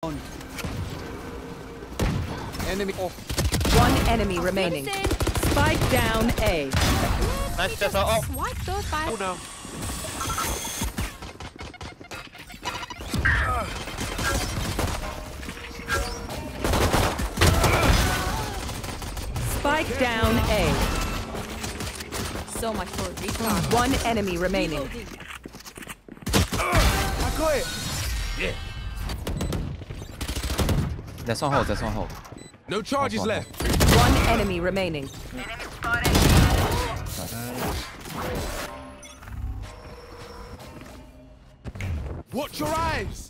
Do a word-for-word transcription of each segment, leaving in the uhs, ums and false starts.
Enemy. Oh. One enemy remaining. Spike down A. Nice, just oh. Swipe those by. Oh no. Spike down A. So much for recon. One enemy remaining. I got it. Yeah. There's one hold, there's one hold. No charges One left. One enemy remaining. Watch your eyes.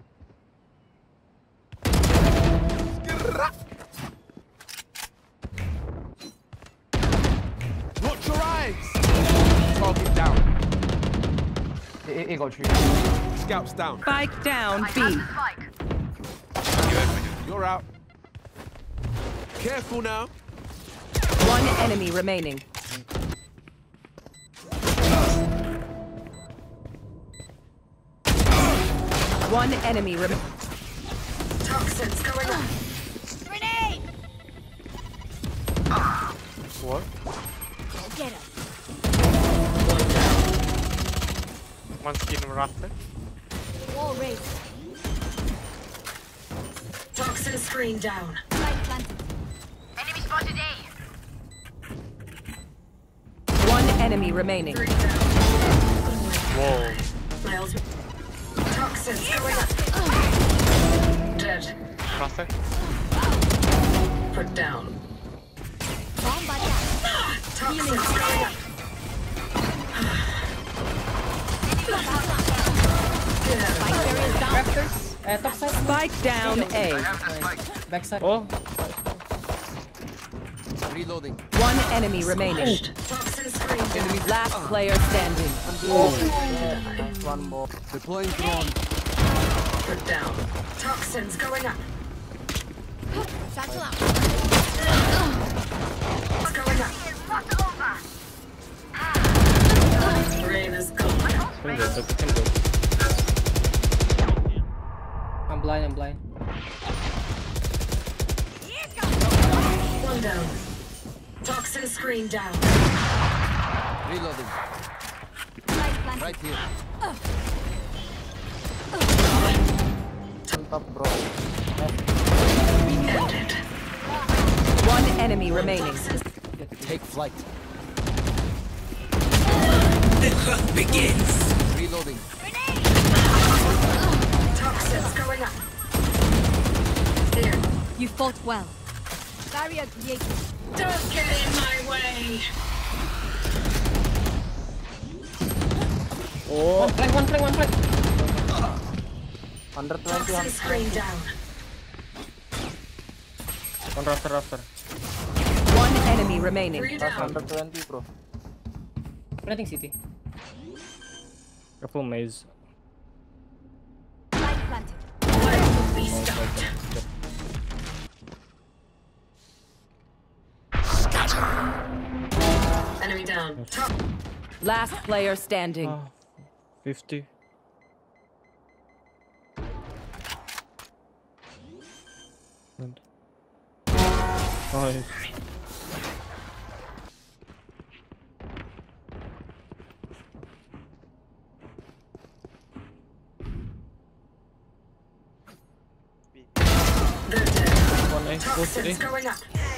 Watch your eyes. Target down. He got tree. Scouts down. Spike down B. You're out. Careful now. One enemy remaining. One enemy remaining. Toxins going up. Grenade! What? Get him. One skin rafter. Wall raised. Toxin screen down. Light planted. Enemy spotted A. One enemy remaining. Three down. Whoa. Miles. Toxins going up. Dead. Rafter. Put down. Bomb by that. Toxins going up. Get out of Spike barriers down. Raptors. Uh, top side. Spike down A. Backside. Oh. Reloading. One enemy remaining. Toxin screen down. Enemy. Last player standing. One more. Deploying drone. Put down. Toxins going up. Satchel out. It's going up. Rain is gone. Can go, can go. I'm blind, I'm blind. One down. Toxin screen down. Reloading. Light planted. Right here. Top bro. Ended. One enemy remaining. Toxins Take flight. The hunt begins. Reloading. Toxins going up. Here. You fought well. Barrier created. Don't get in my way. Oh. One flank, one flank, one flank. Under twenty, Toxin screen down. One rafter, rafter. One enemy remaining. Three under down. twenty, bro. Planting city. A full maze. Light planted. Where will we start? Enemy down. Top. Last player standing. Ah, fifty. And nice. They're dead. One A, both A. Toxins going up.